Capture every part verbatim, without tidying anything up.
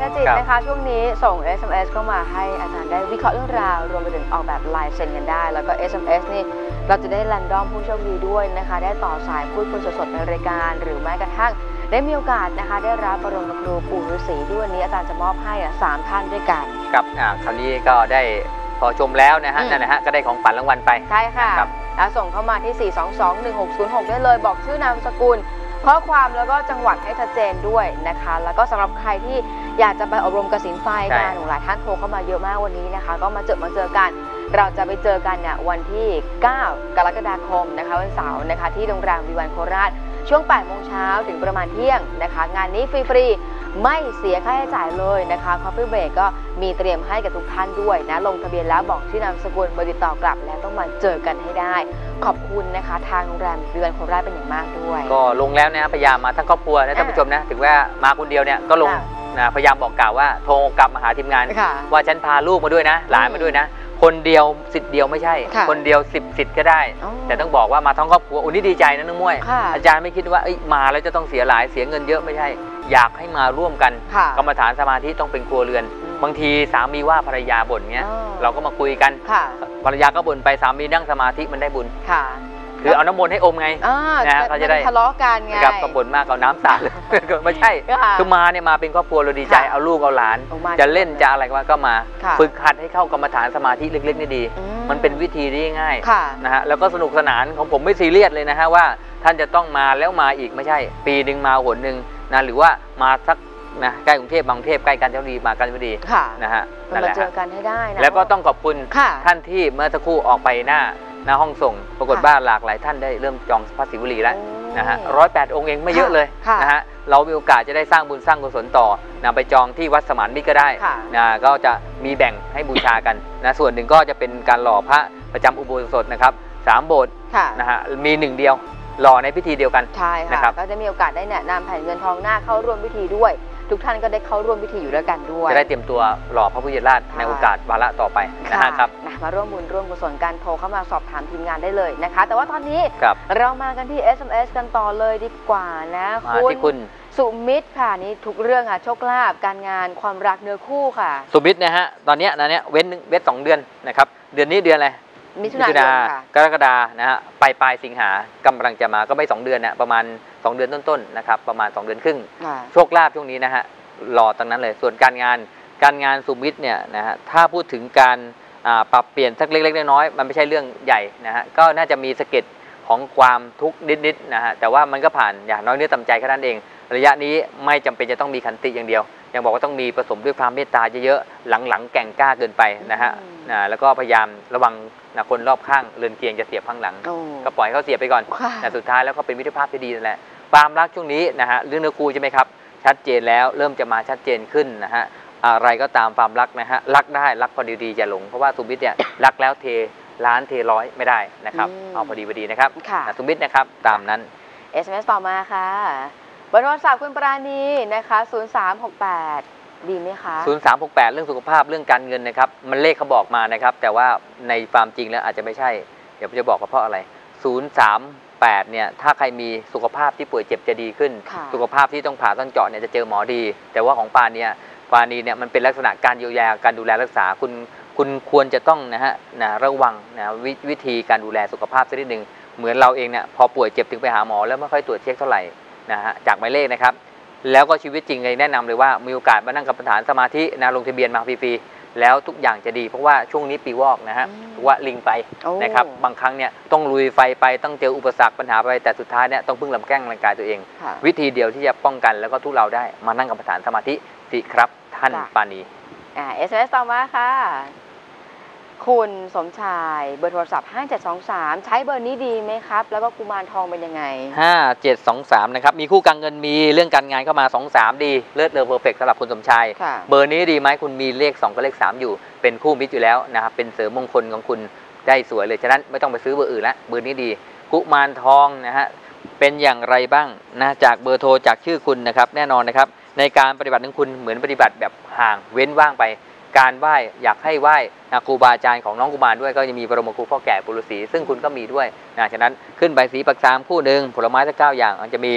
ขจิตนะคะช่วงนี้ส่ง เอส เอ็ม เอส เข้ามาให้อาจารย์ได้วิเคราะห์เรื่องราวรวมไปถึงออกแบบลายเซ็นกันได้แล้วก็ เอส เอ็ม เอส นี่เราจะได้แรนดอมผู้โชคดีด้วยนะคะได้ต่อสายพูดคุยสดๆในรายการหรือแม้กระทั่งได้มีโอกาสนะคะได้รับบรมครูปู่ฤาษีที่วันนี้อาจารย์จะมอบให้สามท่านด้วยกันครับอ่าคราวนี้ก็ได้พอชมแล้วนะฮะนั่นนะฮะก็ได้ของฝันรางวัลไปใช่ค่ะแล้วส่งเข้ามาที่สี่ สอง สอง หนึ่ง หก ศูนย์ หกได้เลยบอกชื่อนามสกุลข้อความแล้วก็จังหวัดให้ชัดเจนด้วยนะคะแล้วก็สำหรับใครที่อยากจะไปอบรมกสิณไฟการหลายท่านโทรเข้ามาเยอะมากวันนี้นะคะก็มาเจอมาเจอกันเราจะไปเจอกันเนี่ยวันที่เก้ากรกฎาคมนะคะวันเสาร์นะคะที่โรงแรมวีวันโคราชช่วงแปดโมงเช้าถึงประมาณเที่ยงนะคะงานนี้ฟรีๆไม่เสียค่าใช้จ่ายเลยนะคะคอฟฟี่เบรกก็มีเตรียมให้กับทุกท่านด้วยนะลงทะเบียนแล้วบอกชื่อนามสกุลเบอร์ติดต่อกลับแล้วต้องมาเจอกันให้ได้ขอบคุณนะคะทางโรงแรมวีวันโคราชเป็นอย่างมากด้วยก็ลงแล้วนะพยายามมาทั้งครอบครัวนะท่านผู้ชมนะถึงว่ามาคนเดียวเนี่ยก็ลงนะพยายามบอกกล่าวว่าโทรกลับมาหาทีมงานว่าฉันพาลูกมาด้วยนะหลานมาด้วยนะคนเดียวสิทธิ์เดียวไม่ใช่คนเดียวสิบสิทธิ์ก็ได้แต่ต้องบอกว่ามาทั้งครอบครัวอุ้นี่ดีใจนะน้องมวยอาจารย์ไม่คิดว่ามาแล้วจะต้องเสียหลายเสียเงินเยอะไม่ใช่อยากให้มาร่วมกันกรรมฐานสมาธิต้องเป็นครัวเรือนบางทีสามีว่าภรรยาบ่นเงี้ยเราก็มาคุยกันภรรยาก็บ่นไปสามีนั่งสมาธิมันได้บุญคือเอาน้ำมนต์ให้อมไงนะเขาจะได้ทะเลาะกันไงกับบ่นมากเอาน้ำสาดเลยไม่ใช่คือมาเนี่ยมาเป็นครอบครัวเราดีใจเอาลูกเอาหลานจะเล่นจะอะไรก็มาฝึกหัดให้เข้ากรรมฐานสมาธิเล็กๆนี่ดีมันเป็นวิธีที่ง่ายนะฮะแล้วก็สนุกสนานของผมไม่ซีเรียสเลยนะฮะว่าท่านจะต้องมาแล้วมาอีกไม่ใช่ปีหนึ่งมาหนหนึ่งนะหรือว่ามาสักนะใกล้กรุงเทพบางเทพใกล้กาญจนบุรีมากาญจนบุรีนะฮะนั่นแหละมาเจอกันให้ได้นะแล้วก็ต้องขอบคุณท่านที่เมื่อสักครู่ออกไปหน้าหน้าห้องส่งปรากฏว่าหลากหลายท่านได้เริ่มจองพระศิวลีแล้วนะฮะร้อยแปดองค์เองไม่เยอะเลยนะฮะเรามีโอกาสจะได้สร้างบุญสร้างกุศลต่อนะไปจองที่วัดสมานมิตรก็ได้นะก็จะมีแบ่งให้บูชากันนะส่วนหนึ่งก็จะเป็นการหล่อพระประจำอุโบสถนะครับสามโบสถ์นะฮะมีหนึ่งเดียวหล่อในพิธีเดียวกันใช่ค่ะก็จะมีโอกาสได้แนะนำแผ่นเงินทองหน้าเข้าร่วมพิธีด้วยทุกท่านก็ได้เข้าร่วมพิธีอยู่ด้วยกันด้วยจะได้เตรียมตัวหล่อพระพุทธราชในโอกาสวาระต่อไปนะครับมาร่วมบุญร่วมกุศลกันโทรเข้ามาสอบถามทีมงานได้เลยนะคะแต่ว่าตอนนี้เรามากันที่ เอส เอ็ม เอส กันต่อเลยดีกว่านะคุณสุมิตรค่ะนี่ทุกเรื่องค่ะโชคลาภการงานความรักเนื้อคู่ค่ะสุมิตรนะฮะตอนนี้นะเนี้ยเว้นเว้นสองเดือนนะครับเดือนนี้เดือนอะไรมิถุนายนค่ะกรกฎานะฮะปลายปลายสิงหากำลังจะมาก็ไม่สองเดือนนะประมาณสองเดือนต้นๆนะครับประมาณสองเดือนครึ่งโชคลาภช่วงนี้นะฮะรอตรงนั้นเลยส่วนการงานการงานสุมิตรเนี่ยนะฮะถ้าพูดถึงการปรับเปลี่ยนสักเล็กๆน้อยๆมันไม่ใช่เรื่องใหญ่นะฮะก็น่าจะมีสะเก็ดของความทุกข์นิดๆนะฮะแต่ว่ามันก็ผ่านอย่างน้อยเนื้อต่ำใจแค่นั้นเองระยะนี้ไม่จำเป็นจะต้องมีขันติอย่างเดียวยังบอกว่าต้องมีผสมด้วยความเมตตาเยอะๆหลังๆแก่งกล้าเกินไปนะฮะนะแล้วก็พยายามระวังนะคนรอบข้างเรือนเคียงจะเสียบข้างหลังก็ปล่อยเขาเสียบไปก่อนแต่สุดท้ายแล้วก็เป็นมิตรภาพที่ดีนั่นแหละความรักช่วงนี้นะฮะเรื่องเนื้อคู่ใช่ไหมครับชัดเจนแล้วเริ่มจะมาชัดเจนขึ้นนะฮะอะไรก็ตามความรักนะฮะรักได้รักพอดีๆจะหลงเพราะว่าสุมิตรเนี่ยรักแล้วเทล้านเทร้อยไม่ได้นะครับเอาพอดีพอดีนะครับสุมิตรนะครับตามนั้นเอส เอ็ม เอส ต่อมาค่ะเบอร์โทรศัพท์คุณปราณีนะคะศูนย์ สาม หก แปดดีไหมคะศูนย์ สาม หก แปดเรื่องสุขภาพเรื่องการเงินนะครับมันเลขเขาบอกมานะครับแต่ว่าในความจริงแล้วอาจจะไม่ใช่เดี๋ยวผมจะบอกว่าเพราะอะไรศูนย์ สาม แปดเนี่ยถ้าใครมีสุขภาพที่ป่วยเจ็บจะดีขึ้นสุขภาพที่ต้องผ่าต้องเจาะเนี่ยจะเจอหมอดีแต่ว่าของปาเนี่ยปานีเนี่ยมันเป็นลักษณะการเยียวยาการดูแลรักษาคุณคุณควรจะต้องนะฮะนะระวังนะววิธีการดูแลสุขภาพสักนิดหนึ่งเหมือนเราเองเนี่ยพอป่วยเจ็บถึงไปหาหมอแล้วไม่ค่อยตรวจเช็คเท่าไหร่นะฮะจากหมายเลขนะครับแล้วก็ชีวิตจริงเลยแนะนำเลยว่ามีโอกาสมานั่งกรรมฐานสมาธินะลงทะเบียนมาฟรีๆแล้วทุกอย่างจะดีเพราะว่าช่วงนี้ปีวอกนะฮะว่าลิงไปนะครับบางครั้งเนี่ยต้องลุยไฟไปต้องเจออุปสรรคปัญหาไปแต่สุดท้ายเนี่ยต้องพึ่งลำแกล้งร่างกายตัวเองวิธีเดียวที่จะป้องกันแล้วก็ทุเราได้มานั่งกรรมฐานสมาธิสิครับท่านปานีอ่า เอส เอ็ม เอส ต่อมาค่ะคุณสมชายเบอร์โทรศัพท์ห้าเจ็ดสองสามใช้เบอร์นี้ดีไหมครับแล้วก็กุมารทองเป็นยังไงห้าเจ็ดสองสามนะครับมีคู่การเงินมีเรื่องการงานเข้ามาสองสามดีเลิศเลอเพอร์เฟกต์สำหรับคุณสมชายเบอร์นี้ดีไหมคุณมีเลขสองกับเลขสามอยู่เป็นคู่มิตรอยู่แล้วนะครับเป็นเสริมมงคลของคุณได้สวยเลยฉะนั้นไม่ต้องไปซื้อเบอร์อื่นละเบอร์นี้ดีกุมารทองนะฮะเป็นอย่างไรบ้างนะจากเบอร์โทรจากชื่อคุณนะครับแน่นอนนะครับในการปฏิบัติของคุณเหมือนปฏิบัติแบบห่างเว้นว่างไปการไหว้อยากให้ไหว้ครูบาอาจารย์ของน้องกุมารด้วยก็จะมีบรมครูพ่อแก่ปุรุษีซึ่งคุณก็มีด้วยนะฉะนั้นขึ้นใบสีปักษามคู่หนึ่งผลไม้สักเก้าอย่างจะมี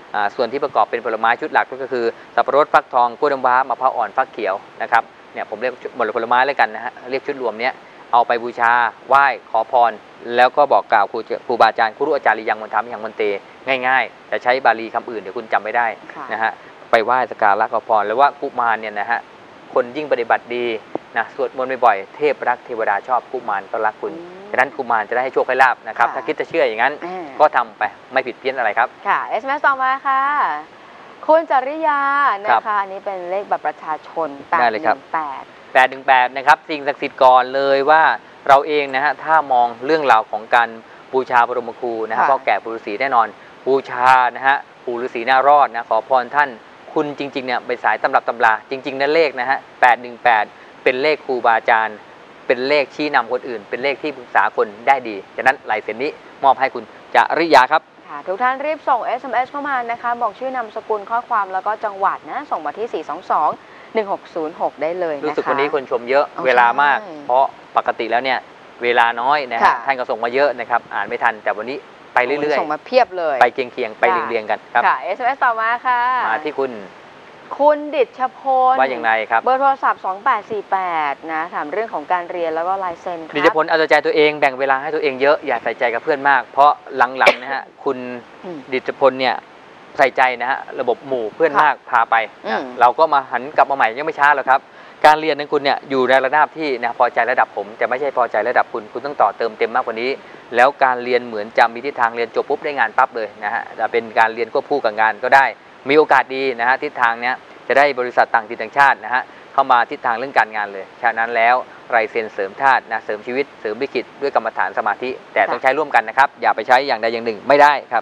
ส่วนที่ประกอบเป็นผลไม้ชุดหลักก็คือสับปะรดฟักทองกล้วยน้ำว้ามะพร้าวอ่อนฟักเขียวนะครับเนี่ยผมเรียกหมดผลไม้เลยกันนะฮะเรียกชุดรวมเนี้ยเอาไปบูชาไหว้ขอพรแล้วก็บอกกล่าวครูครูบาอาจารย์ครูอาจารย์ยังมนทามิยังมนเตง่ายๆแต่ใช้บาลีคำอื่นเดี๋ยวคุณจำไม่ได้นะฮะไปไหว้สักการะขอพรแล้วว่ากุมารเนี่ยนะฮะคนยิ่งปฏิบัติดีนะสวดมนต์บ่อยๆเทพรักเทวดาชอบกุมารก็รักคุณฉะนั้นกุมารจะได้ให้โชคให้ลาภนะครับถ้าคิดจะเชื่ออย่างนั้นก็ทำไปไม่ผิดเพี้ยนอะไรครับค่ะ เอส เอ็ม เอส ต่อมาค่ะคุณจริยานะคะอันนี้เป็นเลขบัตรประชาชนแปดหนึ่งแปดแปดหนึ่งแปดนะครับสิ่งศักดิ์สิทธิ์ก่อนเลยว่าเราเองนะฮะถ้ามองเรื่องราวของการบูชาบรมครูนะฮะพ่อแก่ปู่ฤาษีแน่นอนบูชานะฮะปู่ฤาษีน่ารอดนะขอพรท่านคุณจริงๆเนี่ยเป็นสายตำรับตำราจริงๆนั่นเลขนะฮะแปดหนึ่งแปดเป็นเลขครูบาอาจารย์เป็นเลขชี้นำคนอื่นเป็นเลขที่ปรึกษาคนได้ดีฉะนั้นลายเซ็นนี้มอบให้คุณจริยาครับทุกท่านรีบส่ง เอส เอ็ม เอส เข้ามานะคะบอกชื่อนามสกุลข้อความแล้วก็จังหวัดนะส่งมาที่สี่ สอง สอง หนึ่ง หก ศูนย์ หกได้เลยนะคะรู้สึกวันนี้คนชมเยอะเวลามากเพราะปกติแล้วเนี่ยเวลาน้อยนะฮะท่านก็ส่งมาเยอะนะครับอ่านไม่ทันแต่วันนี้ไปเรื่อยๆส่งมาเพียบเลยไปเคียงๆไปเรียงๆกันครับค่ะ เอส เอ็ม เอส ต่อมาค่ะมาที่คุณคุณดิษฐพลว่าอย่างไรครับเบอร์โทรศัพท์สองแปดสี่แปดนะถามเรื่องของการเรียนแล้วก็ลายเซ็นครับดิษฐพลเอาใจตัวเองแบ่งเวลาให้ตัวเองเยอะอย่าใส่ใจกับเพื่อนมากเพราะหลังๆนะฮะคุณดิษฐพลเนี่ยใส่ใจนะฮะระบบหมู่เพื่อนมากพาไปนะเราก็มาหันกลับมาใหม่ยังไม่ช้าหรอกครับการเรียนของคุณเนี่ยอยู่ในระดับที่นะพอใจระดับผมแต่ไม่ใช่พอใจระดับคุณคุณต้องต่อเติมเต็มมากกว่านี้แล้วการเรียนเหมือนจะมีทิศทางเรียนจบปุ๊บได้งานปั๊บเลยนะฮะจะเป็นการเรียนควบคู่กับงานก็ได้มีโอกาสดีนะฮะทิศทางเนี้ยจะได้บริษัทต่างถิ่นต่างชาตินะฮะเข้ามาทิศทางเรื่องการงานเลยฉะนั้นแล้วไรเซนเสริมธาตุนะเสริมชีวิตเสริมวิกฤตด้วยกรรมฐานสมาธิแต่ต้องใช้ร่วมกันนะครับอย่าไปใช้อย่างใดอย่างหนึ่งไม่ได้ครับ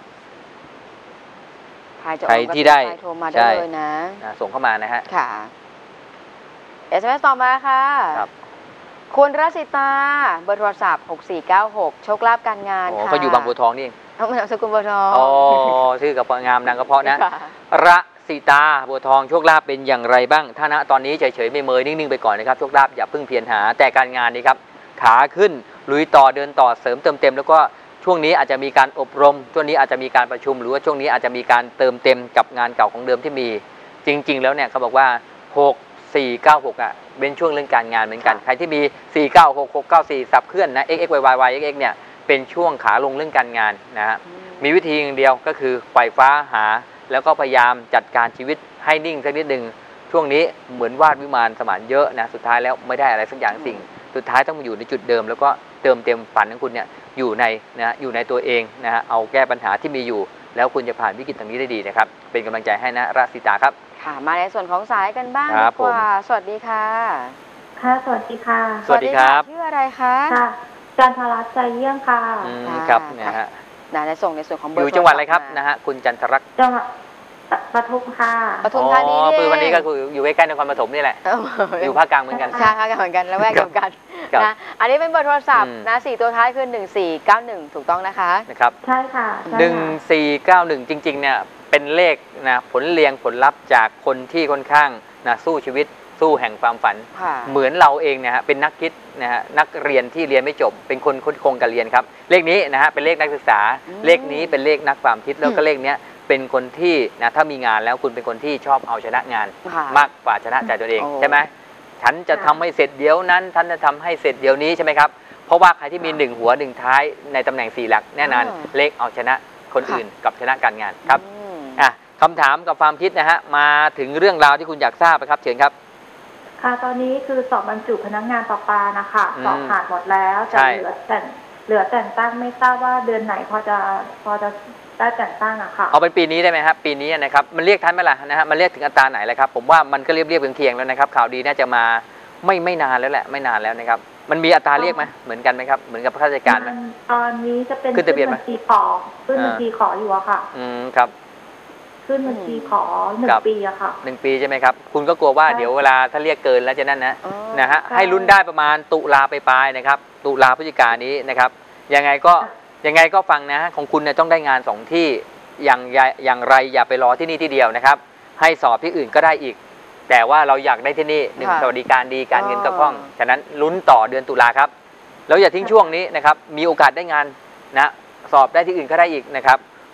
ใครที่ได้โทรมาได้เลยนะส่งเข้ามานะฮะค่ะ เอส เอ็ม เอส ต่อมาค่ะครับคุณรัสิตาเบอร์โทรศัพท์หกสี่เก้าหกโชคลาภการงานค่ะเขาอยู่บางบัวทองนี่เองเอามาสกุลบัวทองอ๋อชื่อกับงามนางกระเพาะนะระสิตาบัวทองโชคลาภเป็นอย่างไรบ้างถ้าณตอนนี้เฉยๆไม่เมยนิ่งๆไปก่อนนะครับโชคลาภอย่าเพิ่งเพียรหาแต่การงานนี้ครับขาขึ้นลุยต่อเดินต่อเสริมเติมเต็มแล้วก็ช่วงนี้อาจจะมีการอบรมช่วงนี้อาจจะมีการประชุมหรือว่าช่วงนี้อาจจะมีการเติมเต็มกับงานเก่าของเดิมที่มีจริงๆแล้วเนี่ยเขาบอกว่าหก สี่ เก้า หกอ่ะเป็นช่วงเรื่องการงานเหมือนกันใครที่มีสี่ เก้า หก หก เก้า สี่สับเคลื่อนนะ x x y y y x x เนี่ยเป็นช่วงขาลงเรื่องการงานนะฮะมีวิธีอย่างเดียวก็คือไฟฟ้าหาแล้วก็พยายามจัดการชีวิตให้นิ่งสักนิดหนึ่งช่วงนี้เหมือนวาดวิมานสมานเยอะนะสุดท้ายแล้วไม่ได้อะไรสักอย่างสิ่งสุดท้ายต้องมาอยู่ในจุดเดิมแล้วก็เติมเต็มฝันของคุณเนี่ยอยู่ในนะอยู่ในตัวเองนะฮะเอาแก้ปัญหาที่มีอยู่แล้วคุณจะผ่านวิกฤตตรงนี้ได้ดีนะครับเป็นกำลังใจให้นะราศีตาครับค่ะมาในส่วนของสายกันบ้างดีกว่าสวัสดีค่ะค่ะสวัสดีค่ะสวัสดีครับชื่ออะไรคะค่ะจันทรัตน์ใจเยี่ยมค่ะครับนะฮะในส่งในส่วนของเบอร์อยู่จังหวัดอะไรครับนะฮะคุณจันทรัตน์จังหวัดปทุมค่ะปทุมธานีนี่วันนี้ก็คืออยู่ใกล้ๆนครปฐมนี่แหละอยู่ภาคกลางเหมือนกันใช่ภาคกลางเหมือนกันแล้วแวกเดียวกันนะอันนี้เป็นเบอร์โทรศัพท์นะสี่ตัวท้ายคือหนึ่งสี่เก้าหนึ่งถูกต้องนะคะนะครับใช่ค่ะหนึ่งสี่เก้าหนึ่งจริงๆเนี่ยเป็นเลขนะผลเรียงผลลัพธ์จากคนที่ค่อนข้างนะสู้ชีวิตสู้แห่งความฝันเหมือนเราเองนะฮะเป็นนักคิดนะฮะนักเรียนที่เรียนไม่จบเป็นคนคดคงการเรียนครับเลขนี้นะฮะเป็นเลขนักศึกษาเลขนี้เป็นเลขนักความคิดแล้วก็เลขเนี้ยเป็นคนที่นะถ้ามีงานแล้วคุณเป็นคนที่ชอบเอาชนะงานมากกว่าชนะใจตัวเองใช่ไหมฉันจะทำให้เสร็จเดี๋ยวนั้นฉันจะทำให้เสร็จเดี๋ยวนี้ใช่ไหมครับเพราะว่าใครที่มีหนึ่งหัวหนึ่งท้ายในตำแหน่งสี่หลักแน่นอนเลขเอาชนะคนอื่นกับชนะการงานครับอ่ะคำถามกับความคิดนะฮะมาถึงเรื่องราวที่คุณอยากทราบนะครับเชิญครับค่ะตอนนี้คือสอบบรรจุพนักงานปลาปลานะคะสอบผ่านหมดแล้วจะเหลือแต่เหลือแต่งตั้งไม่ทราบว่าเดือนไหนพอจะพอจะได้แต่งตั้งอะค่ะเอาเป็นปีนี้ได้ไหมครับปีนี้นะครับมันเรียกทันไหมล่ะนะฮะมันเรียกถึงอัตราไหนแล้วครับผมว่ามันก็เรียบเรียบเคียงแล้วนะครับข่าวดีน่าจะมาไม่ไม่นานแล้วแหละไม่นานแล้วนะครับมันมีอัตราเรียกไหมเหมือนกันไหมครับเหมือนกับข้าราชการไหมตอนนี้จะเป็นขึ้นบัญชีขอขึ้นบัญชีขออยู่อะค่ะอืมครับขึ้นบัญชีขอหนึ่งปีอะค่ะหนึ่งปีใช่ไหมครับคุณก็กลัวว่าเดี๋ยวเวลาถ้าเรียกเกินแล้วจะนั่นนะนะฮะให้ลุ้นได้ประมาณตุลาไปปลายนะครับตุลาพฤศจิกายนนี้นะครับยังไงก็ยังไงก็ฟังนะของคุณเนี่ยต้องได้งานสองที่อย่างอย่างไรอย่าไปรอที่นี่ที่เดียวนะครับให้สอบที่อื่นก็ได้อีกแต่ว่าเราอยากได้ที่นี่หนึ่งสวัสดิการดีการเงินก็คล่องฉะนั้นลุ้นต่อเดือนตุลาครับแล้วอย่าทิ้งช่วงนี้นะครับมีโอกาสได้งานนะสอบได้ที่อื่นก็ได้อีกนะครับค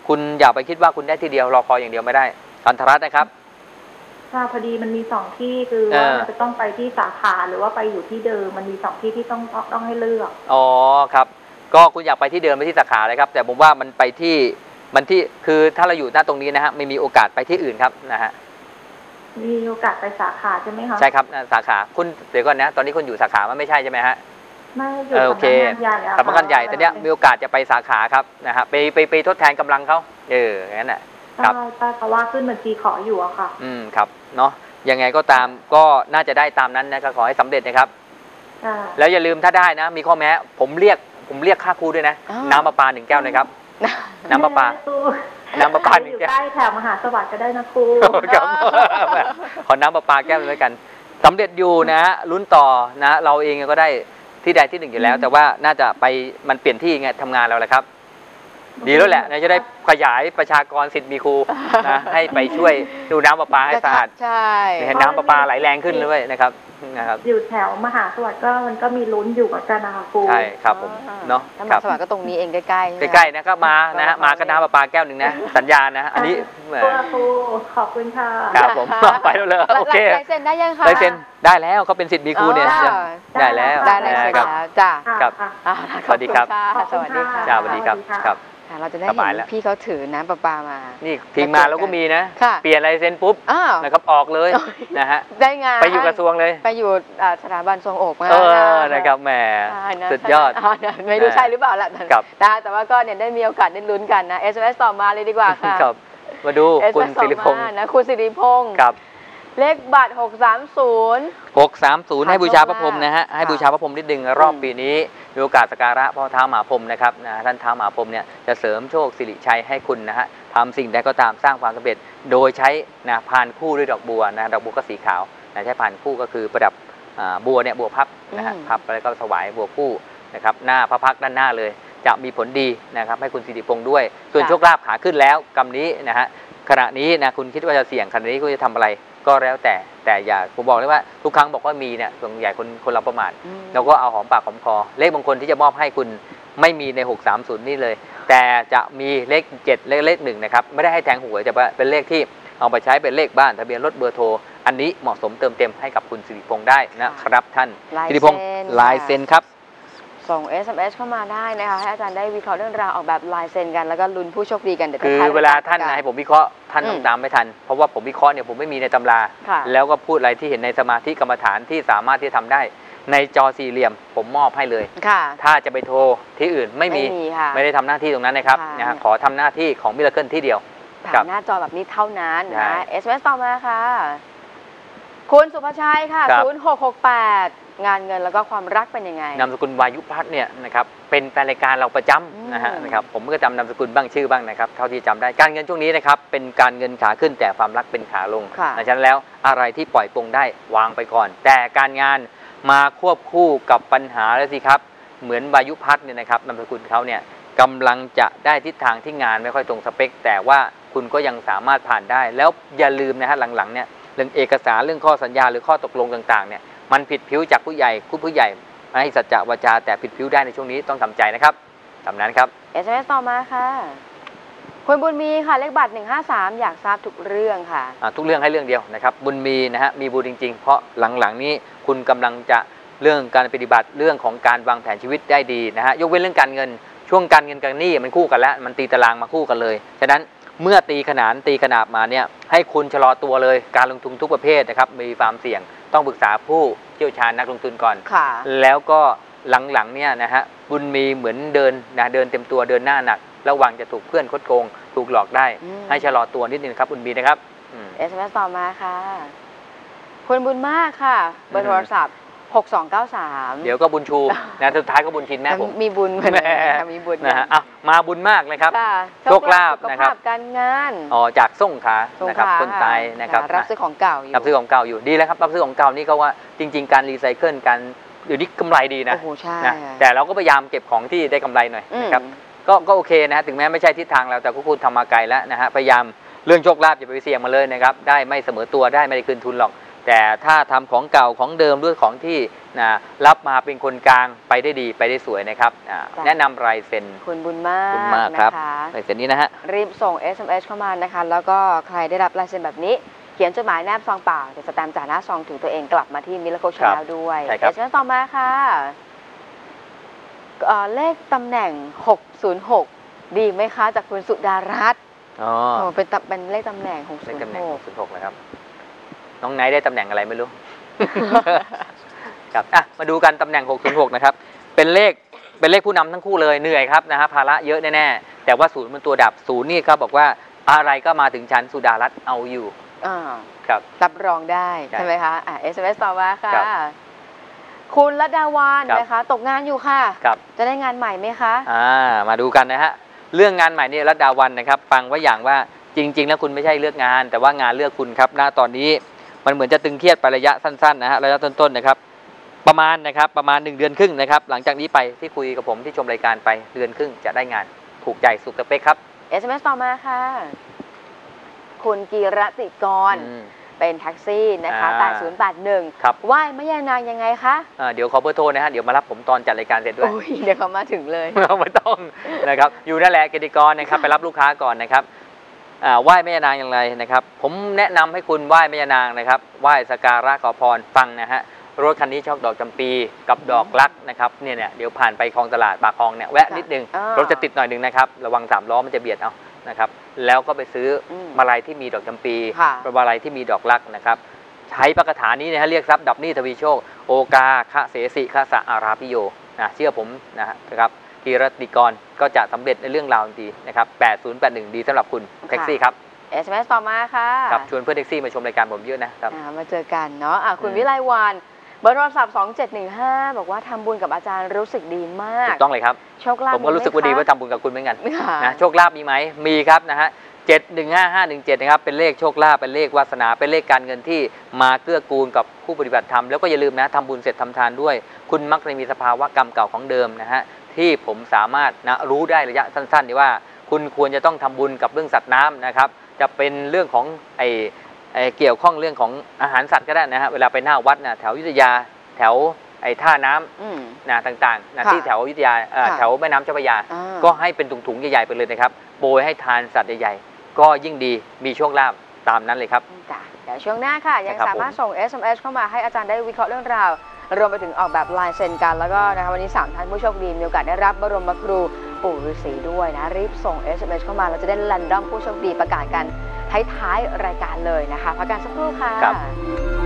คุณอย่าไปคิดว่าคุณได้ทีเดียวรอคอยอย่างเดียวไม่ได้กันทรัตน์นะครับค่ะพอดีมันมีสองที่คือว่ามันจะต้องไปที่สาขาหรือว่าไปอยู่ที่เดิมมันมีสองที่ที่ต้องต้องให้เลือกอ๋อครับก็คุณอยากไปที่เดิมไปที่สาขาเลยครับแต่ผมว่ามันไปที่มันที่คือถ้าเราอยู่หน้าตรงนี้นะฮะไม่มีโอกาสไปที่อื่นครับนะฮะมีโอกาสไปสาขาใช่ไหมคะใช่ครับสาขาคุณเดี๋ยวก่อนนะตอนนี้คุณอยู่สาขามันไม่ใช่ใช่ไหมฮะไม่อยู่สำนักงานใหญ่สำนักงานใหญ่แต่เนี้ยมีโอกาสจะไปสาขาครับนะฮะไปไปไปทดแทนกำลังเขาเอออย่างนั้นแหละครับใช่เพราะว่าขึ้นบัญชีขออยู่อะค่ะอืมครับเนาะยังไงก็ตามก็น่าจะได้ตามนั้นนะครับขอให้สำเร็จนะครับแล้วอย่าลืมถ้าได้นะมีข้อแม้ผมเรียกผมเรียกค่าครูด้วยนะน้ำประปาหนึ่งแก้วนะครับน้ำประปาน้ำประปาหนึ่งแก้วใกล้แถวมหาสวัสดิ์ก็ได้นะครูครับขอน้ำประปาแก้วด้วยกันสำเร็จอยู่นะลุ้นต่อนะเราเองก็ได้ที่ใดที่หนึ่งอยู่แล้วแต่ว่าน่าจะไปมันเปลี่ยนที่ไงทำงานเราแหละครับดีแล้วแหละจะได้ขยายประชากรสิทธิ์มีครูนะให้ไปช่วยดูน้ำประปาให้สะอาดใช่เห็นน้ำประปาไหลแรงขึ้นเลยนะครับนะครับอยู่แถวมหาสวัสดิ์ก็มันก็มีลุ้นอยู่เหมือนกันนะคะครูใช่ครับผมเนาะมหาสวัสดิ์ก็ตรงนี้เองใกล้ๆใกล้ๆนะครับมานะฮะมาก็น้ำประปาแก้วหนึ่งนะสัญญานะอันนี้ครูขอบคุณค่ะครับผมไปแล้วเลยโอเคลายเซ็นได้ยังคะลายเซ็นได้แล้วเขาเป็นสิทธิ์มีครูเนี่ยได้แล้วได้แล้วจ้าครับสวัสดีครับสวัสดีค่ะสวัสดีครับครับเราจะได้เห็นพี่เขาถือน้ำประปามานี่ทีมงานเราก็มีนะเปลี่ยนลายเซ็นปุ๊บนะครับออกเลยนะฮะได้งานไปอยู่กระทรวงเลยไปอยู่สถาบันทรงอกมาเออนะครับแหมสุดยอดไม่รู้ใช่หรือเปล่าล่ะแต่ว่าก็เนี่ยได้มีโอกาสได้ลุ้นกันนะ เอส เอ็ม เอส ต่อมาเลยดีกว่าค่ะมาดูคุณสิริพงษ์นะคุณสิริพงษ์เลขบัตรหกสามศูนย์หกสามศูนย์ให้บูชาพระพรหมนะฮะให้บูชาพระพรหมนิดนึงรอบปีนี้มีโอกาสสักการะพ่อท้าวมหาพรหมนะครับนะท่านท้าวมหาพรหมเนี่ยจะเสริมโชคสิริชัยให้คุณนะฮะทำสิ่งใดก็ตามสร้างความสำเร็จโดยใช้นะพานคู่ด้วยดอกบัวนะดอกบัวก็สีขาวนะใช้พานคู่ก็คือประดับบัวเนี่ยบัวพับนะฮะพับแล้วก็ถวายบัวคู่นะครับหน้าพระพักด้านหน้าเลยจะมีผลดีนะครับให้คุณสิริพงษ์ด้วยส่วนโชคลาภขาขึ้นแล้วกรรมนี้นะฮะขณะนี้นะคุณคิดว่าจะเสี่ยงขณะนี้คุณจะทำอะไรก็แล้วแต่แต่อย่าผมบอกเลยว่าทุกครั้งบอกว่ามีเนี่ยส่วนใหญ่คนคนเราประมาทเราก็เอาหอมปากหอมคอเลขมงคลที่จะมอบให้คุณไม่มีในหกสามศูนย์นี่เลยแต่จะมีเลขเจ็ดเลขเลขหนึ่งนะครับไม่ได้ให้แทงหวยแต่เป็นเลขที่เอาไปใช้เป็นเลขบ้านทะเบียนรถเบอร์โทรอันนี้เหมาะสมเติมเต็มให้กับคุณสิริพงษ์ได้นะครับท่านสิริพงษ์ลายเซ็นครับส่ง เอส เอ็ม เอส เข้ามาได้นะคะให้อาจารย์ได้วิเคราะห์เรื่องราวออกแบบลายเซ็นกันแล้วก็ลุ้นผู้โชคดีกันเดี๋ยวคือเวลาท่านให้ผมวิเคราะห์ท่านต้องตามไม่ทันเพราะว่าผมวิเคราะห์เนี่ยผมไม่มีในตำราแล้วก็พูดอะไรที่เห็นในสมาธิกรรมฐานที่สามารถที่จะทำได้ในจอสี่เหลี่ยมผมมอบให้เลยถ้าจะไปโทรที่อื่นไม่มีไม่ได้ทำหน้าที่ตรงนั้นนะครับนะฮะขอทำหน้าที่ของมิราเคิลที่เดียวผ่านหน้าจอแบบนี้เท่านั้นนะ เอส เอ็ม เอส ต่อมาค่ะคุณสุภชัยค่ะศูนย์หกหกแปดงานเงินแล้วก็ความรักเป็นยังไงนามสกุลวายุพัฒน์เนี่ยนะครับเป็นแฟนรายการเราประจำนะฮะนะครับผมก็จำนามสกุลบ้างชื่อบ้างนะครับเท่าที่จำได้การเงินช่วงนี้นะครับเป็นการเงินขาขึ้นแต่ความรักเป็นขาลงดังนั้นแล้วอะไรที่ปล่อยปลงได้วางไปก่อนแต่การงานมาควบคู่กับปัญหาแล้วสิครับเหมือนวายุพัฒน์เนี่ยนะครับนามสกุลเขาเนี่ยกำลังจะได้ทิศทางที่งานไม่ค่อยตรงสเปคแต่ว่าคุณก็ยังสามารถผ่านได้แล้วอย่าลืมนะฮะหลังๆเนี่ยเรื่องเอกสารเรื่องข้อสัญญาหรือข้อตกลงต่างๆเนี่ยมันผิดผิวจากผู้ใหญ่ผู้ผู้ใหญ่ให้สัจจะวาจาแต่ผิดผิวได้ในช่วงนี้ต้องทำใจนะครับตามนั้นครับเอส เอ็ม เอส ต่อมาค่ะคุณบุญมีค่ะเลขบัตรหนึ่งห้าสามอยากทราบทุกเรื่องค่ะทุกเรื่องให้เรื่องเดียวนะครับบุญมีนะฮะมีบุญจริงๆเพราะหลังๆนี้คุณกำลังจะเรื่องการปฏิบัติเรื่องของการวางแผนชีวิตได้ดีนะฮะยกเว้นเรื่องการเงินช่วงการเงินกับหนี้มันคู่กันแล้วมันตีตารางมาคู่กันเลยฉะนั้นเมื่อตีขนานตีขนาบมาเนี่ยให้คุณชะลอตัวเลยการลงทุนทุกประเภทนะครับมีความเสี่ยงต้องปรึกษาผู้เชี่ยวชาญนักลงทุนก่อนแล้วก็หลังๆเนี่ยนะฮะบุญมีเหมือนเดินนะเดินเต็มตัวเดินหน้าหนักระวังจะถูกเพื่อนคดโกงถูกหลอกได้ให้ชะลอตัวนิดนึงครับบุญมีนะครับเอส เอ็ม เอส ต่อมาค่ะคุณบุญมากค่ะเบอร์โทรศัพท์หกสองเก้าสามเดี๋ยวก็บุญชูนะสุดท้ายก็บุญชินแม่ผมมีบุญเหมือนกันมีบุญนะฮะอ่ะมาบุญมากเลยครับโชคลาภนะครับการงานอ๋อจากส่งขานะครับคนตายนะครับรับซื้อของเก่าอยู่รับซื้อของเก่าอยู่ดีแล้วครับรับซื้อของเก่านี่ก็ว่าจริงๆการรีไซเคิลการอยู่นี่กำไรดีนะนะแต่เราก็พยายามเก็บของที่ได้กำไรหน่อยนะครับก็ก็โอเคนะถึงแม้ไม่ใช่ทิศทางเราแต่ก็คุณทำมาไกลแล้วนะฮะพยายามเรื่องโชคลาภอย่าไปเสี่ยงมาเลยนะครับได้ไม่เสมอตัวได้ไม่ได้คืนทุนหรอกแแต่ถ้าทำของเก่าของเดิมด้วยของที่นะรับมาเป็นคนกลางไปได้ดีไปได้สวยนะครับแนะนำลายเซ็นคุณบุญมากคุณมากครับลายเซ็นนี้นะฮะรีบส่ง เอส เอ็ม เอส เข้ามานะคะแล้วก็ใครได้รับลายเซ็นแบบนี้เขียนจดหมายแนบซองเปล่าจะสแตมป์จ่าหน้าซองถึงตัวเองกลับมาที่มิลโคชแนลด้วยเอสเอส เอ็ม เอส ต่อมาค่ะเลขตำแหน่งหกศูนย์หกดีไหมคะจากคุณสุดารัตน์อ๋อเป็นเป็นเลขตำแหน่งหกศูนย์หกเลขตำแหน่งหกศูนย์หกนะครับน้องไนท์ได้ตำแหน่งอะไรไม่รู้ ครับอ่ะมาดูกันตำแหน่งหกศูนย์หกนะครับเป็นเลขเป็นเลขผู้นำทั้งคู่เลยเหนื่อยครับนะฮะภาระเยอะแน่ๆแต่ว่าศูนย์มันตัวดับศูนย์นี่เขาบอกว่าอะไรก็มาถึงชั้นสุดารัตน์เอาอยู่อ่าครับรับรองได้ใช่ไหมคะอ่ะ เอส เอ็ม เอส ต่อมาค่ะคุณรัตดาวานนะคะตกงานอยู่ค่ะจะได้งานใหม่ไหมคะอ่ามาดูกันนะฮะเรื่องงานใหม่นี่รัตดาวันนะครับฟังไว้อย่างว่าจริงๆแล้วคุณไม่ใช่เลือกงานแต่ว่างานเลือกคุณครับณตอนนี้มันเหมือนจะตึงเครียดไประยะสั้นๆนะฮะระยะต้นๆนะครับประมาณนะครับประมาณหนึ่งเดือนครึ่งนะครับหลังจากนี้ไปที่คุยกับผมที่ชมรายการไปเดือนครึ่งจะได้งานถูกใจสุขสเปคครับเอส เอ็ม เอส ต่อมาค่ะคุณกีรติกรเป็นแท็กซี่นะคะแปดศูนย์แปดหนึ่งครับไหว้ไม่ยานางยังไงคะเดี๋ยวขอเบอร์โทรนะฮะเดี๋ยวมารับผมตอนจัดรายการเสร็จด้วยเดี๋ยวเขามาถึงเลยไม่ต้องนะครับอยู่นั่นแหละกิติกรนะครับไปรับลูกค้าก่อนนะครับไหว้แม่ยานางอย่างไรนะครับผมแนะนำให้คุณไหว้แม่ยานางนะครับไหว้สักการะขอพรฟังนะฮะรถคันนี้ชอบดอกจำปีกับดอกรักนะครับเนี่ยเนี่ยเดี๋ยวผ่านไปคลองตลาดปากคลองเนี่ยแวะนิดนึงรถจะติดหน่อยนึงนะครับระวังสามล้อมันจะเบียดเอานะครับแล้วก็ไปซื้อมาลัยที่มีดอกจำปีมาลัยที่มีดอกรักนะครับใช้ปากถานี้นะฮะเรียกทรัพย์ดับหนี้ทวีโชคโอกาคะเสสิคะสะอาราพิโยนะเชื่อผมนะครับกีรติกรก็จะสำเร็จในเรื่องราวดีนะครับแปดศูนย์แปดหนึ่งดีสำหรับคุณแท็กซี่ครับเอส เอ็ม เอส ต่อมาค่ะครับชวนเพื่อนแท็กซี่มาชมรายการผมเยอะนะครับมาเจอกันเนาะะคุณวิไลวานเบอร์โทรศัพท์สองเจ็ดหนึ่งห้าบอกว่าทำบุญกับอาจารย์รู้สึกดีมากถูกต้องเลยครับโชคลาภผมก็รู้สึกว่าดีว่าทำบุญกับคุณเหมือนกันนะโชคลาภมีไหมมีครับนะฮะเจ็ดหนึ่งห้าห้าหนึ่งเจ็ดนะครับเป็นเลขโชคลาภเป็นเลขวาสนาเป็นเลขการเงินที่มาเกื้อกูลกับผู้ปฏิบัติธรรมแล้วก็อย่าลืมนะทำบุญเสร็จทำทานด้วยคุณมักจะมีสภาวะกรรมเก่าของเดิมนะฮะที่ผมสามารถนะรู้ได้ระยะสั้นๆนี่ว่าคุณควรจะต้องทำบุญกับเรื่องสัตว์น้ำนะครับจะเป็นเรื่องของไอเกี่ยวข้องเรื่องของอาหารสัตว์ก็ได้นะฮะเวลาไปหน้าวัดนะแถวอยุธยาแถวไอ้ท่าน้ำนะต่างๆนะที่แถวอยุธยาแถวแม่น้ำเจ้าพระยาก็ให้เป็นถุงๆใหญ่ๆไปเลยนะครับโปรยให้ทานสัตว์ใหญ่ๆก็ยิ่งดีมีโชคลาภตามนั้นเลยครับเดี๋ยวช่วงหน้าค่ะยังสามารถส่ง เอส เอ็ม เอส เข้ามาให้อาจารย์ได้วิเคราะห์เรื่องราวรวมไปถึงออกแบบลายเซ็นกันแล้วก็นะคะวันนี้สามท่านผู้โชคดีมีโอกาสได้รับบรมครูปู่ฤาษีด้วยนะรีบส่ง เอส เอ็ม เอส เข้ามาเราจะได้แรนดอมผู้โชคดีประกาศกันท้ายๆรายการเลยนะคะพักกันสักครู่ค่ะ